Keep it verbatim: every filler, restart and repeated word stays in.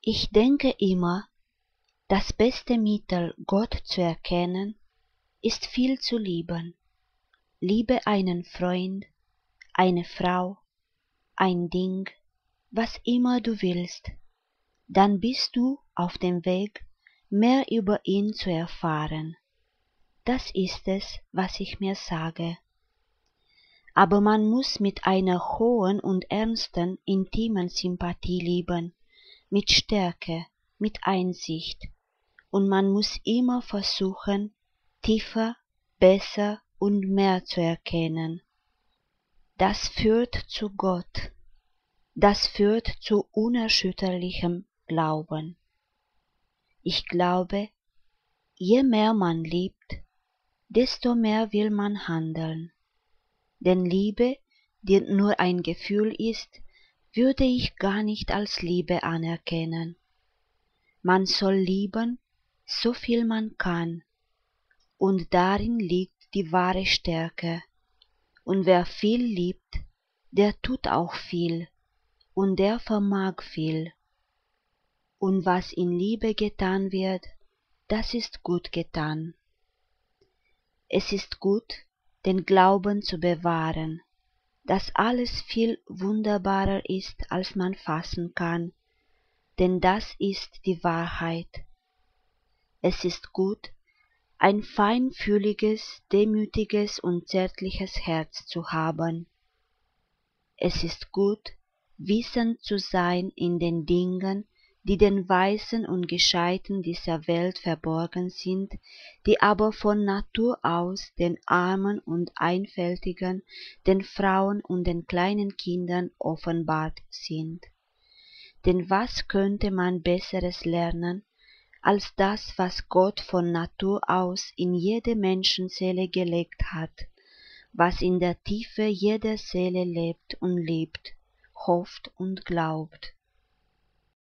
Ich denke immer, das beste Mittel, Gott zu erkennen, ist viel zu lieben. Liebe einen Freund, eine Frau, ein Ding, was immer du willst, dann bist du auf dem Weg, mehr über ihn zu erfahren. Das ist es, was ich mir sage. Aber man muss mit einer hohen und ernsten, intimen Sympathie lieben, mit Stärke, mit Einsicht, und man muss immer versuchen, tiefer, besser und mehr zu erkennen. Das führt zu Gott, das führt zu unerschütterlichem Glauben. Ich glaube, je mehr man liebt, desto mehr will man handeln. Denn Liebe, die nur ein Gefühl ist, würde ich gar nicht als Liebe anerkennen. Man soll lieben, so viel man kann, und darin liegt die wahre Stärke. Und wer viel liebt, der tut auch viel, und der vermag viel. Und was in Liebe getan wird, das ist gut getan. Es ist gut, den Glauben zu bewahren, dass alles viel wunderbarer ist, als man fassen kann, denn das ist die Wahrheit. Es ist gut, ein feinfühliges, demütiges und zärtliches Herz zu haben. Es ist gut, wissend zu sein in den Dingen, die den Weisen und Gescheiten dieser Welt verborgen sind, die aber von Natur aus den Armen und Einfältigen, den Frauen und den kleinen Kindern offenbart sind. Denn was könnte man Besseres lernen, als das, was Gott von Natur aus in jede Menschenseele gelegt hat, was in der Tiefe jeder Seele lebt und liebt, hofft und glaubt.